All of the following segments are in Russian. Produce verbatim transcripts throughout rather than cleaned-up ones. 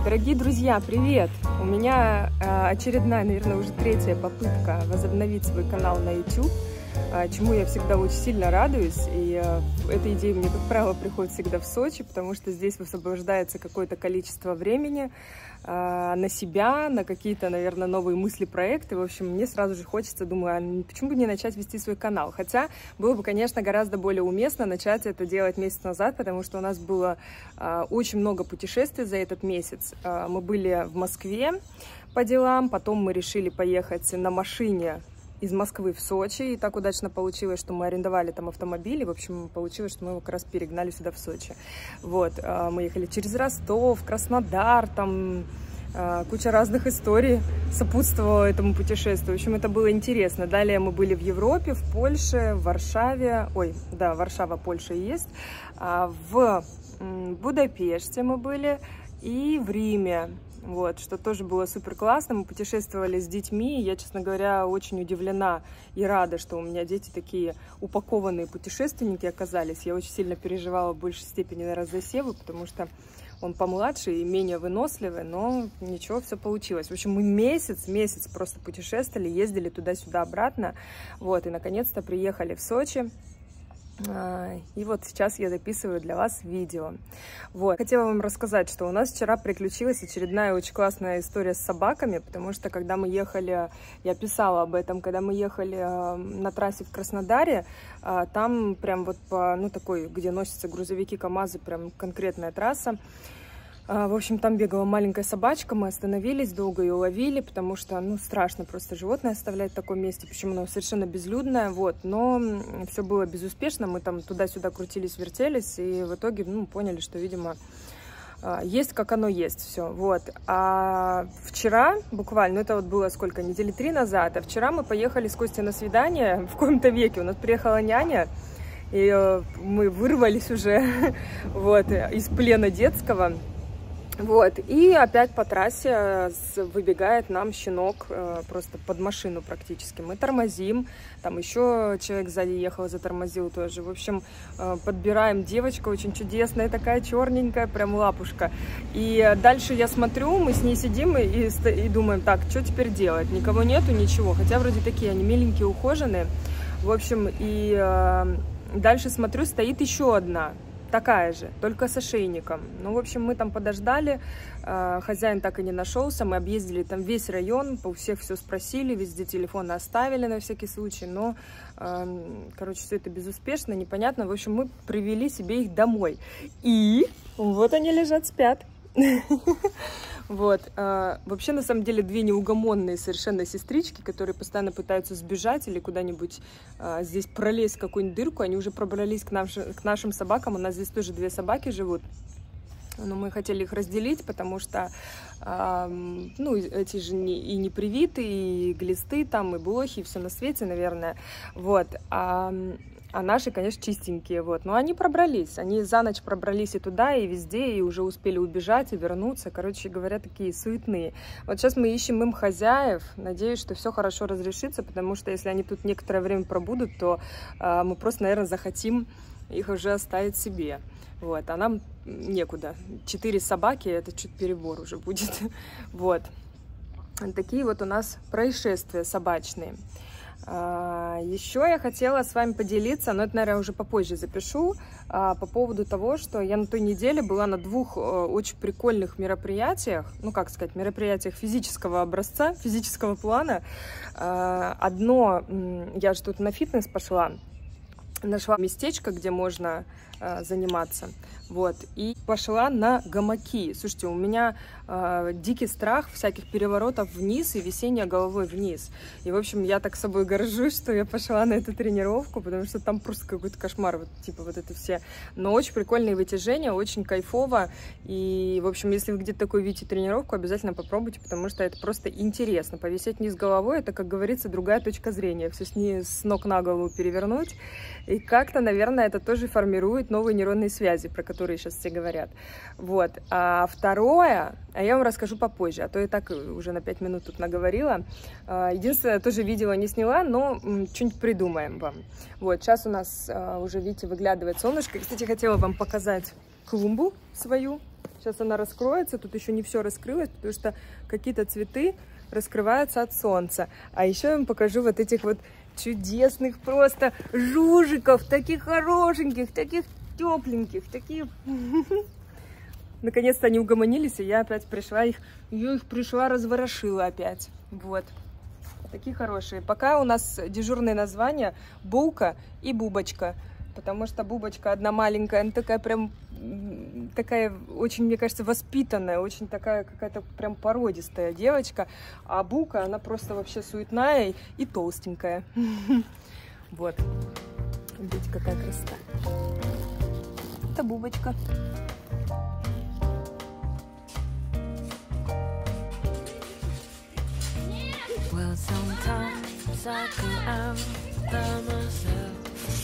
Дорогие друзья, привет! У меня э, очередная, наверное, уже третья попытка возобновить свой канал на YouTube, э, чему я всегда очень сильно радуюсь. И э, эта идея мне, как правило, приходит всегда в Сочи, потому что здесь высвобождается какое-то количество времени э, на себя, на какие-то, наверное, новые мысли, проекты. В общем, мне сразу же хочется, думаю, а почему бы не начать вести свой канал? Хотя было бы, конечно, гораздо более уместно начать это делать месяц назад, потому что у нас было э, очень много путешествий за этот месяц. Э, мы были в Москве по делам, потом мы решили поехать на машине из Москвы в Сочи, и так удачно получилось, что мы арендовали там автомобиль, и, в общем, получилось, что мы его как раз перегнали сюда в Сочи. Вот, мы ехали через Ростов, Краснодар, там куча разных историй сопутствовала этому путешествию. В общем, это было интересно. Далее мы были в Европе, в Польше, в Варшаве, ой, да, Варшава, Польша и есть, в Будапеште мы были и в Риме. Вот, что тоже было супер классно. Мы путешествовали с детьми. Я, честно говоря, очень удивлена и рада, что у меня дети такие упакованные путешественники оказались. Я очень сильно переживала в большей степени, наверное, за Севу, потому что он помладше и менее выносливый, но ничего, все получилось. В общем, мы месяц, месяц просто путешествовали, ездили туда-сюда, обратно. Вот, и наконец-то приехали в Сочи. И вот сейчас я записываю для вас видео. Вот. Хотела вам рассказать, что у нас вчера приключилась очередная очень классная история с собаками, потому что когда мы ехали, я писала об этом, когда мы ехали на трассе в Краснодаре, там прям вот по, ну такой, где носятся грузовики, КамАЗы, прям конкретная трасса. В общем, там бегала маленькая собачка, мы остановились, долго ее ловили, потому что, ну, страшно просто животное оставлять в таком месте, почему оно совершенно безлюдное, вот, но все было безуспешно, мы там туда-сюда крутились, вертелись, и в итоге, ну, поняли, что, видимо, есть как оно есть, все, вот. А вчера, буквально, ну, это вот было сколько, недели три назад, а вчера мы поехали с Костей на свидание в коем-то веке, у нас приехала няня, и мы вырвались уже, вот, из плена детского. Вот, и опять по трассе выбегает нам щенок просто под машину практически. Мы тормозим, там еще человек сзади ехал, затормозил тоже. В общем, подбираем, девочка очень чудесная, такая черненькая, прям лапушка. И дальше я смотрю, мы с ней сидим и, и думаем, так, что теперь делать? Никого нету, ничего, хотя вроде такие они миленькие, ухоженные. В общем, и э, дальше смотрю, стоит еще одна. Такая же, только с ошейником. Ну, в общем, мы там подождали, э, хозяин так и не нашелся, мы объездили там весь район, у всех все спросили, везде телефоны оставили на всякий случай, но, э, короче, все это безуспешно, непонятно. В общем, мы привели себе их домой. И вот они лежат, спят. Вот. Вообще, на самом деле, две неугомонные совершенно сестрички, которые постоянно пытаются сбежать или куда-нибудь а, здесь пролезть в какую-нибудь дырку. Они уже пробрались к, наш, к нашим собакам. У нас здесь тоже две собаки живут. Но мы хотели их разделить, потому что, а, ну, эти же не, и не привиты, и глисты там, и блохи, и все на свете, наверное. Вот. А, А наши, конечно, чистенькие, вот. Но они пробрались, они за ночь пробрались и туда, и везде, и уже успели убежать и вернуться. Короче говоря, такие суетные. Вот сейчас мы ищем им хозяев. Надеюсь, что все хорошо разрешится, потому что если они тут некоторое время пробудут, то э, мы просто, наверное, захотим их уже оставить себе. Вот. А нам некуда. Четыре собаки, это чуть перебор уже будет. Вот. Такие вот у нас происшествия собачные. Еще я хотела с вами поделиться, но это, наверное, уже попозже запишу, по поводу того, что я на той неделе была на двух очень прикольных мероприятиях, ну, как сказать, мероприятиях физического образца, физического плана. Одно, я же тут на фитнес пошла, нашла местечко, где можно заниматься, вот, и пошла на гамаки. Слушайте, у меня э, дикий страх всяких переворотов вниз и висения головой вниз. И, в общем, я так собой горжусь, что я пошла на эту тренировку, потому что там просто какой-то кошмар, вот, типа вот это все. Но очень прикольные вытяжения, очень кайфово. И, в общем, если вы где-то такой видите тренировку, обязательно попробуйте, потому что это просто интересно. Повисеть вниз головой, это, как говорится, другая точка зрения. Все с, ней, с ног на голову перевернуть. И как-то, наверное, это тоже формирует новые нейронные связи, про которые сейчас все говорят. Вот. А второе, а я вам расскажу попозже, а то я так уже на пять минут тут наговорила. Единственное, тоже видео не сняла, но что-нибудь придумаем вам. Вот. Сейчас у нас уже, видите, выглядывает солнышко. Кстати, хотела вам показать клумбу свою. Сейчас она раскроется, тут еще не все раскрылось, потому что какие-то цветы раскрываются от солнца. А еще я вам покажу вот этих вот чудесных просто жужиков, таких хорошеньких, таких тепленьких, такие... Наконец-то они угомонились, и я опять пришла их, я их пришла, разворошила опять. Вот. Такие хорошие. Пока у нас дежурные названия Булка и Бубочка. Потому что Бубочка одна маленькая, она такая прям, такая очень, мне кажется, воспитанная, очень такая какая-то прям породистая девочка. А Булка, она просто вообще суетная и, и толстенькая. Вот. Видите, какая красота. Это Бубочка. Well, sometimes I go out by myself.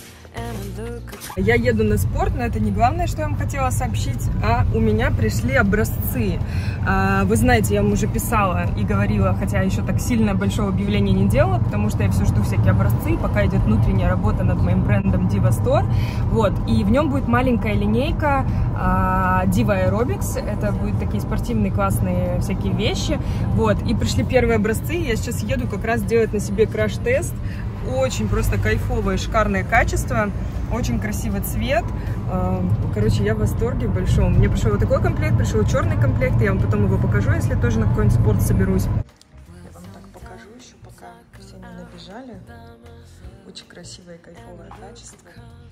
Я еду на спорт, но это не главное, что я вам хотела сообщить, а у меня пришли образцы. Вы знаете, я вам уже писала и говорила, хотя еще так сильно большого объявления не делала, потому что я все жду всякие образцы, пока идет внутренняя работа над моим брендом Diva Store. Вот, и в нем будет маленькая линейка Diva Aerobics, это будут такие спортивные классные всякие вещи. Вот, и пришли первые образцы, я сейчас еду как раз делать на себе краш-тест. Очень просто кайфовое, шикарное качество, очень красивый цвет. Короче, я в восторге большом. Мне пришел вот такой комплект, пришел черный комплект. Я вам потом его покажу, если тоже на какой-нибудь спорт соберусь. Я вам так покажу еще, пока все не набежали. Очень красивое, кайфовое качество.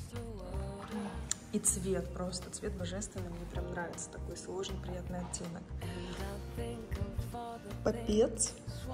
И цвет просто, цвет божественный. Мне прям нравится такой сложный, приятный оттенок. Попец.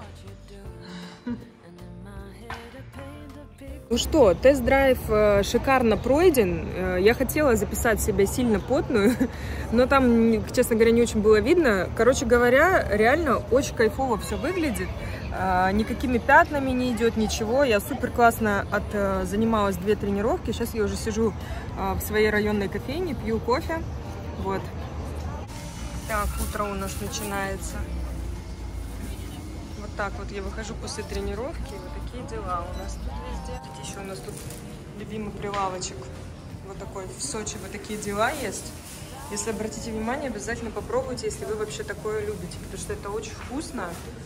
Ну что, тест-драйв шикарно пройден. Я хотела записать себя сильно потную, но там, честно говоря, не очень было видно. Короче говоря, реально очень кайфово все выглядит. Никакими пятнами не идет ничего. Я супер классно от, занималась две тренировки. Сейчас я уже сижу в своей районной кофейне, пью кофе. Вот. Так, утро у нас начинается. Вот так вот я выхожу после тренировки. Вот такие дела у нас тут везде. Еще у нас тут любимый прилавочек. Вот такой в Сочи. Вот такие дела есть. Если обратите внимание, обязательно попробуйте, если вы вообще такое любите. Потому что это очень вкусно.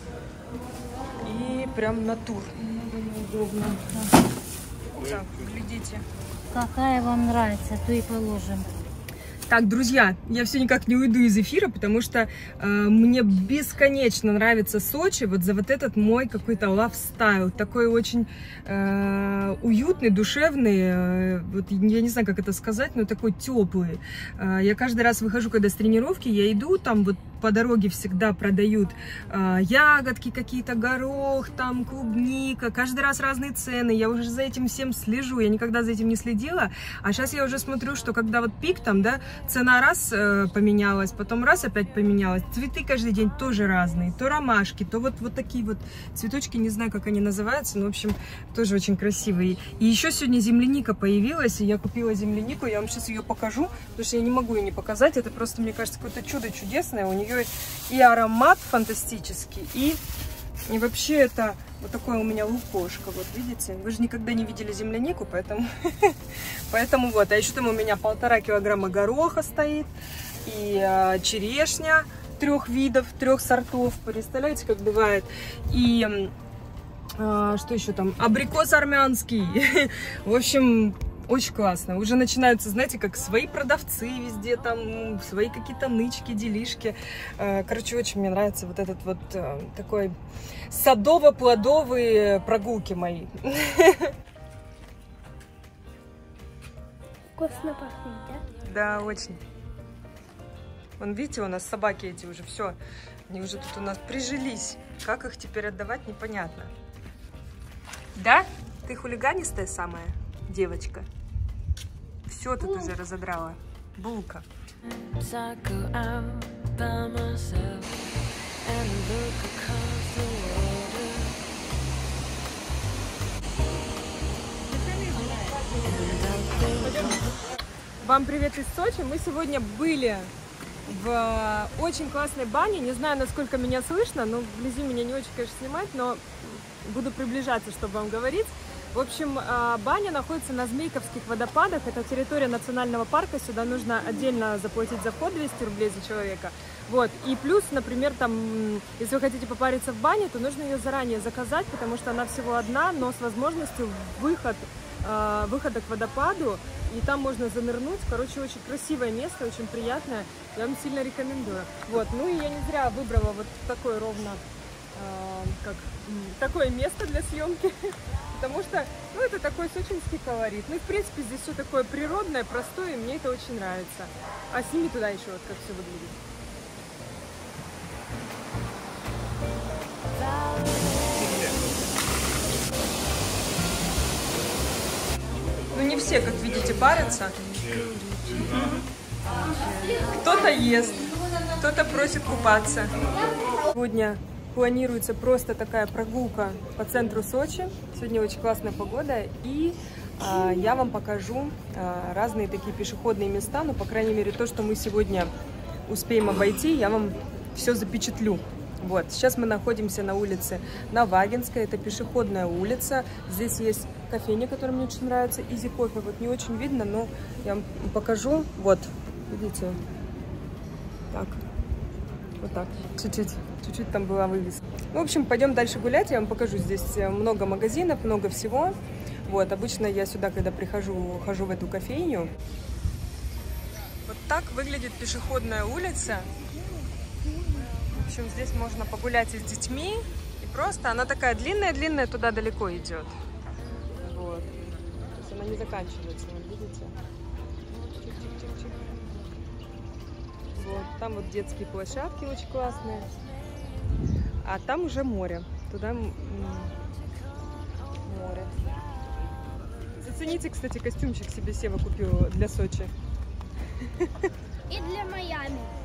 И прям натур. Удобно. Так, глядите. Какая вам нравится, то и положим. Так, друзья, я все никак не уйду из эфира, потому что э, мне бесконечно нравится Сочи, вот за вот этот мой какой-то лайфстайл, такой очень э, уютный, душевный, э, вот я не знаю, как это сказать, но такой теплый. Э, я каждый раз выхожу, когда с тренировки, я иду, там вот по дороге всегда продают э, ягодки какие-то, горох, там клубника, каждый раз разные цены, я уже за этим всем слежу, я никогда за этим не следила, а сейчас я уже смотрю, что когда вот пик там, да, цена раз э, поменялась, потом раз опять поменялась. Цветы каждый день тоже разные. То ромашки, то вот, вот такие вот цветочки, не знаю, как они называются, но, в общем, тоже очень красивые. И еще сегодня земляника появилась, и я купила землянику, я вам сейчас ее покажу, потому что я не могу ее не показать. Это просто, мне кажется, какое-то чудо чудесное. У нее и аромат фантастический, и, и вообще это вот такое у меня лукошко, вот видите. Вы же никогда не видели землянику, поэтому... Поэтому вот, а еще там у меня полтора килограмма гороха стоит, и э, черешня трех видов, трех сортов, представляете, как бывает, и э, что еще там, абрикос армянский, в общем, очень классно, уже начинаются, знаете, как свои продавцы везде, там, свои какие-то нычки, делишки, э, короче, очень мне нравится вот этот вот э, такой садово-плодовые прогулки мои. Вкусно пахнет, да? Да, очень. Вон, видите, у нас собаки эти уже, все, они уже тут у нас прижились. Как их теперь отдавать, непонятно. Да? Ты хулиганистая самая девочка? Все тут уже разодрала. Булка. Вам привет из Сочи. Мы сегодня были в очень классной бане. Не знаю, насколько меня слышно, но вблизи меня не очень, конечно, снимать, но буду приближаться, чтобы вам говорить. В общем, баня находится на Змейковских водопадах. Это территория национального парка. Сюда нужно отдельно заплатить за вход двести рублей за человека. Вот. И плюс, например, там, если вы хотите попариться в бане, то нужно ее заранее заказать, потому что она всего одна, но с возможностью выход, выхода к водопаду. И там можно занырнуть. Короче, очень красивое место, очень приятное. Я вам сильно рекомендую. Вот. Ну и я не зря выбрала вот такое ровно, э, как, такое место для съемки. Потому что, ну, это такой сочинский колорит. Ну и, в принципе, здесь все такое природное, простое, и мне это очень нравится. А сними туда еще, вот как все выглядит. Ну, не все, как видите, парятся. Кто-то ест, кто-то просит купаться. Сегодня планируется просто такая прогулка по центру Сочи. Сегодня очень классная погода, и а, я вам покажу а, разные такие пешеходные места. Ну, по крайней мере, то, что мы сегодня успеем обойти, я вам все запечатлю. Вот, сейчас мы находимся на улице Навагинская, это пешеходная улица. Здесь есть кофейня, которая мне очень нравится, Изи Кофе. Вот не очень видно, но я вам покажу. Вот, видите, так, вот так, чуть-чуть, чуть-чуть там была вывеска. В общем, пойдем дальше гулять, я вам покажу. Здесь много магазинов, много всего. Вот, обычно я сюда, когда прихожу, хожу в эту кофейню. Вот так выглядит пешеходная улица. В общем, здесь можно погулять и с детьми, и просто она такая длинная-длинная, туда далеко идет. Вот. То есть она не заканчивается, вот видите? Чик-чик-чик-чик. Вот. Там вот детские площадки очень классные. А там уже море. Туда море. Зацените, кстати, костюмчик себе Сева купил для Сочи. И для Майами.